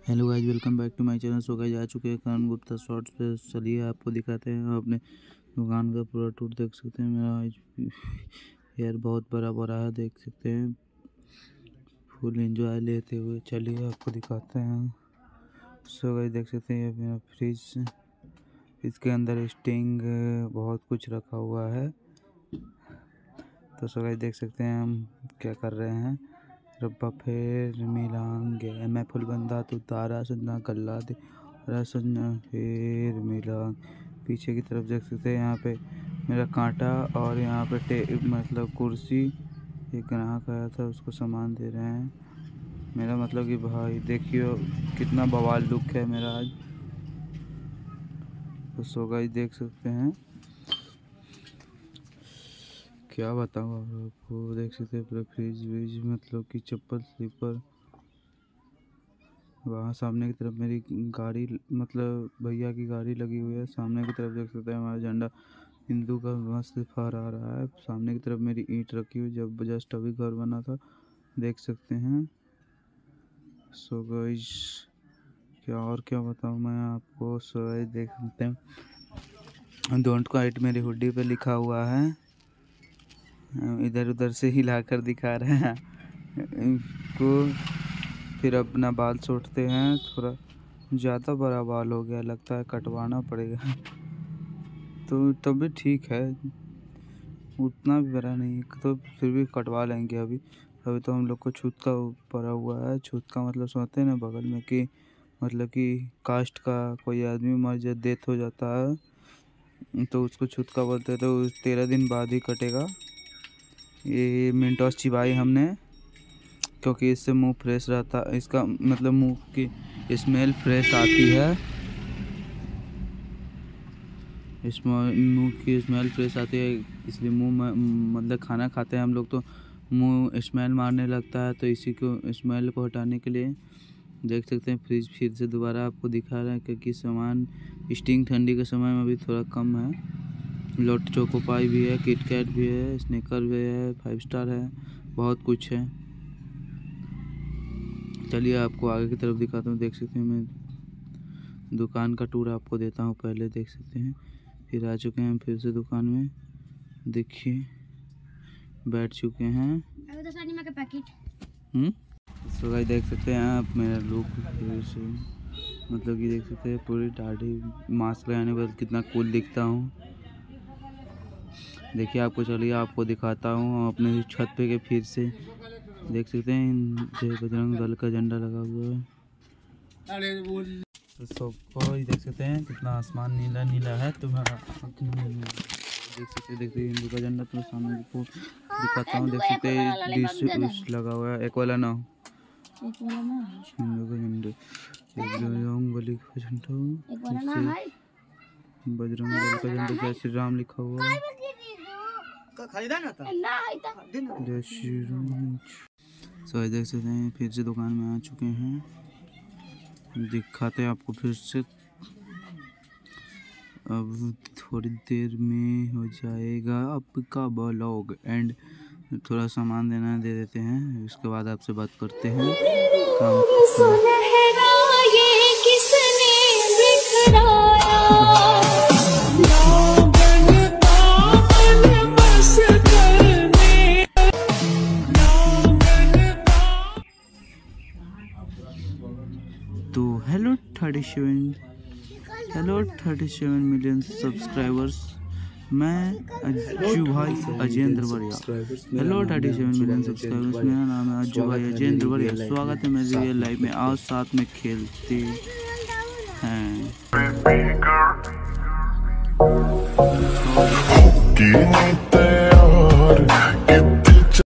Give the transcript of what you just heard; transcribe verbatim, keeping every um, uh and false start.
Hello guys, welcome back to my channel. So guys आ चुके हैं करण गुप्ता शॉर्ट्स पे। चलिए आपको दिखाते हैं अपने दुकान का पूरा टूर। देख सकते हैं मेरा यार बहुत बड़ा बड़ा है, देख सकते हैं फुल एंजॉय लेते हुए। चलिए आपको दिखाते हैं। सो गाइस देख सकते हैं ये मेरा फ्रिज, इसके अंदर स्टिंग बहुत कुछ रखा हुआ है। तो सो गाइस देख सकते हैं हम क्या कर रहे हैं। रब्बा फिर मिलांगे मैं फुल बंदा तो तारा सन्ना गल्ला दे रसन्ना फिर मिलांग। पीछे की तरफ देख सकते हैं यहाँ पे मेरा कांटा और यहाँ पे टे मतलब कुर्सी। एक ग्राहक आया था, उसको सामान दे रहे हैं। मेरा मतलब कि भाई देखियो कितना बवाल लुक है मेरा आज। तो सो गाइस देख सकते हैं, क्या बताऊँ आपको। देख सकते हैं पूरा फ्रिज व्रिज, मतलब कि चप्पल स्लीपर। वहाँ सामने की तरफ मेरी गाड़ी, मतलब भैया की गाड़ी लगी हुई है। सामने की तरफ देख सकते हैं हमारा झंडा हिंदू का मस्त फहरा रहा है। सामने की तरफ मेरी ईंट रखी हुई, जब जस्ट अभी घर बना था, देख सकते हैं। सो गाइस क्या और क्या बताऊँ मैं आपको। सो गाइस देख सकते हैं डोंट क्वाइट मेरी हुड्डी पे लिखा हुआ है। इधर उधर से हिलाकर दिखा रहे हैं इनको। फिर अपना बाल छोड़ते हैं। थोड़ा ज़्यादा बड़ा बाल हो गया, लगता है कटवाना पड़ेगा। तो तब भी ठीक है, उतना भी बड़ा नहीं, तो फिर भी कटवा लेंगे। अभी अभी तो हम लोग को छूत का पड़ा हुआ है। छूत का मतलब सुनते हैं ना बगल में कि मतलब कि कास्ट का कोई आदमी मर जाए, डेथ हो जाता है, तो उसको छूत का बोलते हैं। तो तेरह दिन बाद ही कटेगा। ये मिंटॉस चिबाई हमने, क्योंकि इससे मुंह फ्रेश रहता, इसका मतलब मुंह की स्मेल फ्रेश आती है। इस मुंह की स्मेल फ्रेश आती है, इसलिए मुंह में मतलब खाना खाते हैं हम लोग तो मुंह स्मेल मारने लगता है। तो इसी को स्मेल को हटाने के लिए देख सकते हैं फ्रिज फिर से दोबारा आपको दिखा रहे हैं, क्योंकि सामान स्टिंग ठंडी के समय में भी थोड़ा कम है। लोट चोको पाई भी है, किटकैट भी है, स्निकर भी है, फाइव स्टार है, बहुत कुछ है। चलिए आपको आगे की तरफ दिखाता हूँ। देख सकते हैं मैं दुकान का टूर आपको देता हूँ पहले। देख सकते हैं फिर आ चुके हैं हम फिर से दुकान में। देखिए बैठ चुके हैं। हम्म सो गाइस देख सकते हैं आप मेरा लुक फिर से, मतलब कि देख सकते हैं पूरी दाढ़ी मास्क लगाने के बाद कितना कूल दिखता हूँ। देखिए आपको, चलिए आपको दिखाता हूँ अपने छत पे के फिर से। देख सकते हैं जय बजरंग दल का झंडा लगा हुआ है। तो सबको देख सकते हैं कितना आसमान नीला नीला है। तुम्हारा देख सकते हैं, देखते हिंदू का झंडा तो सामने को दिखाता हूँ। देख सकते हैं डिश डिश लगा हुआ है। एक वाला ना हिंदू का झंडा, बजरंग बली का झंडा, बजरंग दल का झंडा, जय श्री राम लिखा हुआ है। जय श्री राम। सो देख सकते हैं फिर से दुकान में आ चुके हैं। दिखाते हैं आपको फिर से। अब थोड़ी देर में हो जाएगा आपका ब्लॉग एंड। थोड़ा सामान देना है, दे देते हैं, उसके बाद आपसे बात करते हैं। काम तो hello thirty seven hello thirty seven million subscribers. मैं अज्जू भाई Ajendra Variya. Hello thirty seven million subscribers, मेरा नाम है अज्जू भाई अजेंद्र वरिया। स्वागत है मेरे रियल लाइफ में। आओ साथ में खेलते हैं।